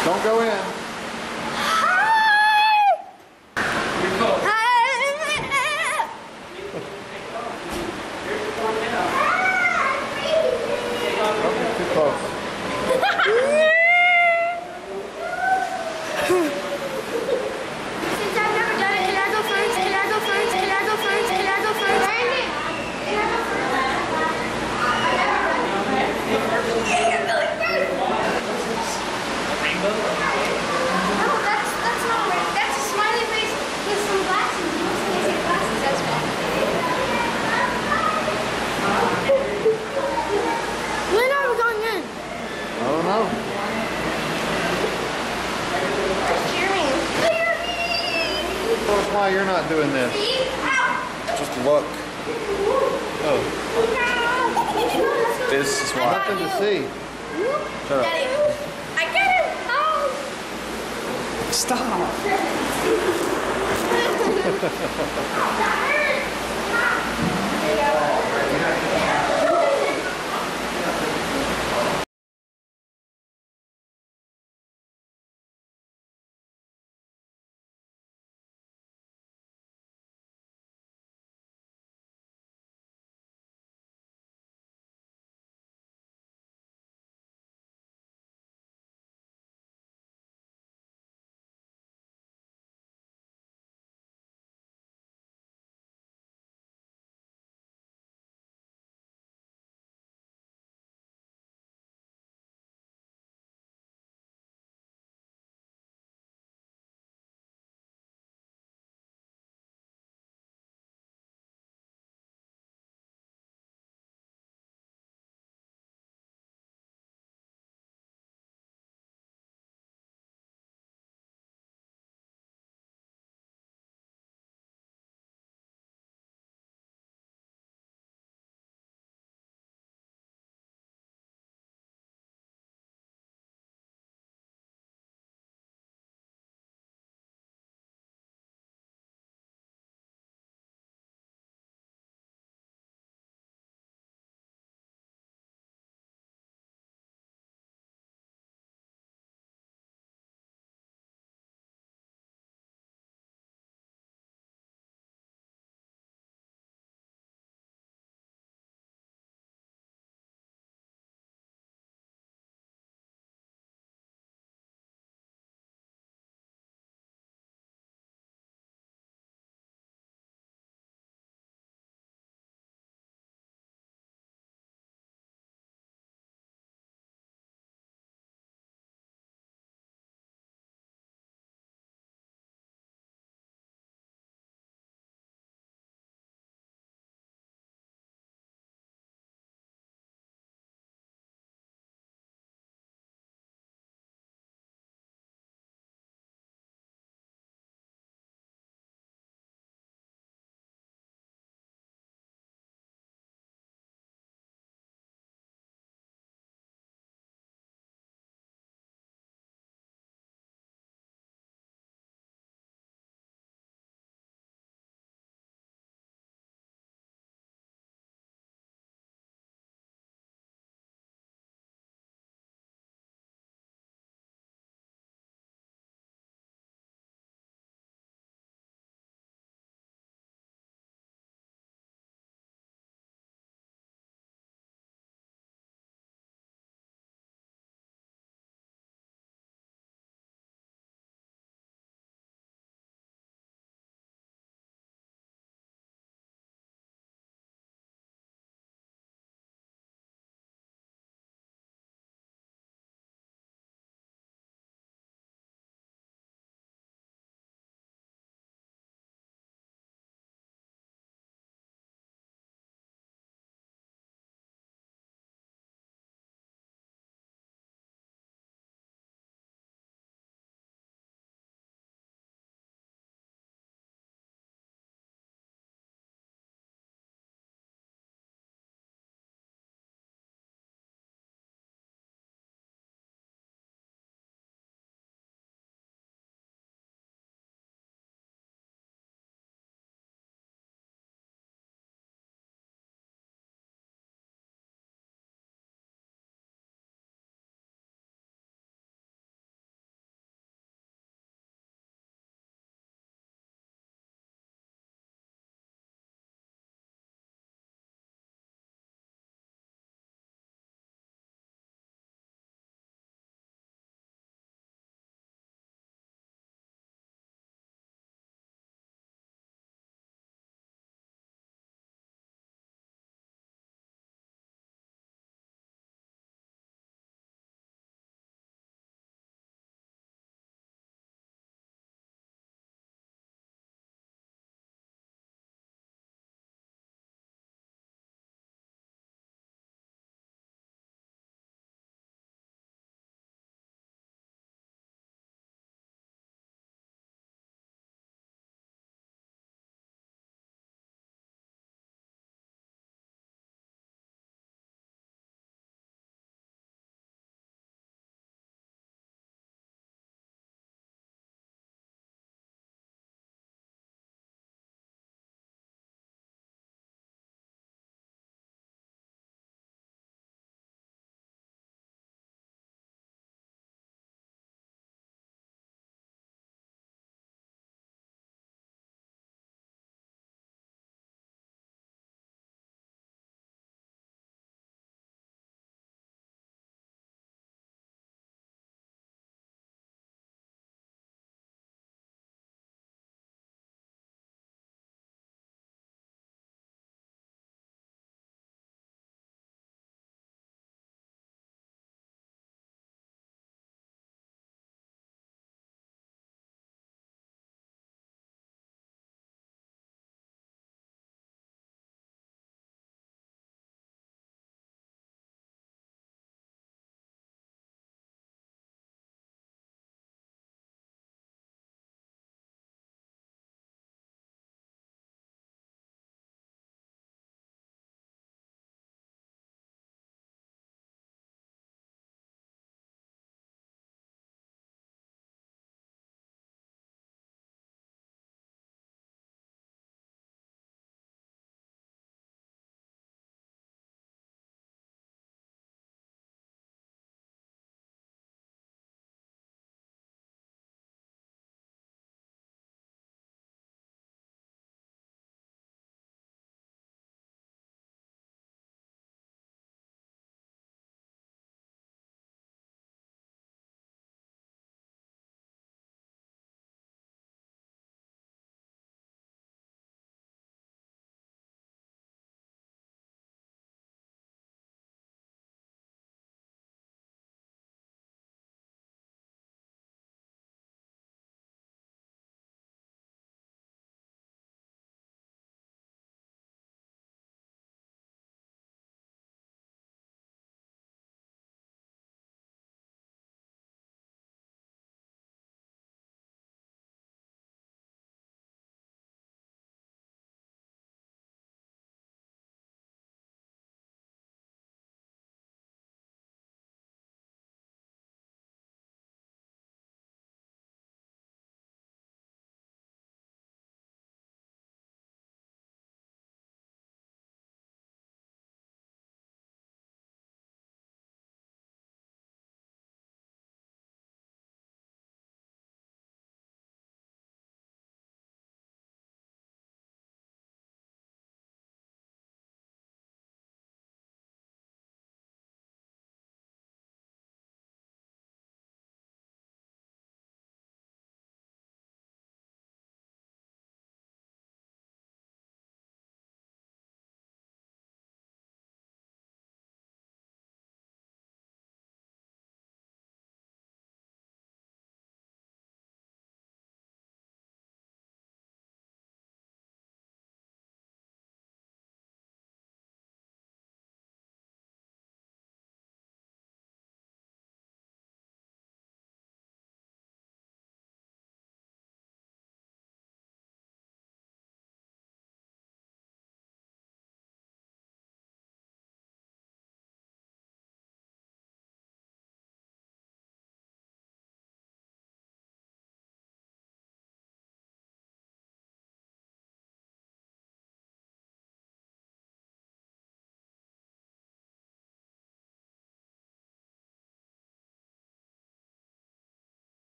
Don't go in. Don't get too close. Since I've never done it, can I go first? Can I go first? Can I go first? Can I go first? Can I go No, that's not right. That's a smiley face with some glasses. You must have glasses. That's bad. When are we going in? I don't know. Where's Jeremy? Tell us why you're not doing this. See? Ow! Just look. Oh, Ow! This is why. nothing to see. Shut up. Daddy. I get it! Oh! Stop. There you go.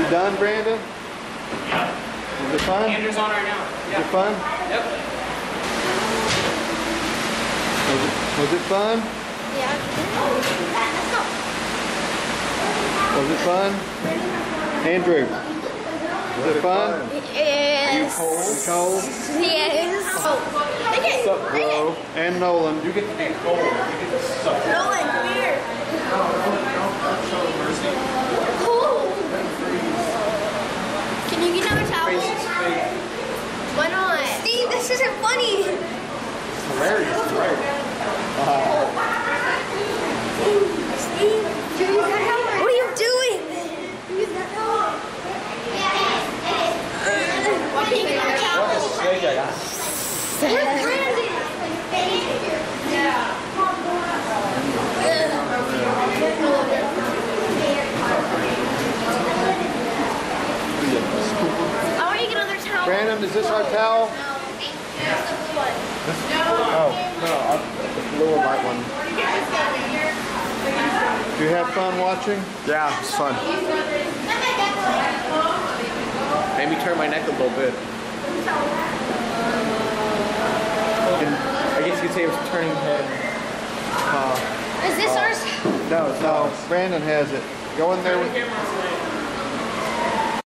You done, Brandon? Was it fun? Andrew's on right now. Was it fun? Yep. Was it fun? Yeah. Let's go. Was it fun? Andrew, was it fun? Yes. Nicole? Yes. Oh. What's up, bro? And Nolan. You get to be cold. You get to suck. Nolan, come here. Don't show mercy. Can you get another towel? Face is fake. Why not? Steve, this isn't funny. It's hilarious, right? Steve, use that towel. What are you doing? Use that towel. Why can't you get another towel? What a snake I got. Where's Brandon? I want you to get another towel. Brandon, is this our towel? No. That's the blue one. Oh, no, the blue and white one. Do you have fun watching? Yeah, it's fun. Made me turn my neck a little bit. I guess you could say it was turning head. Is this ours? No, it's No, Brandon has it. Go in there with... Camera.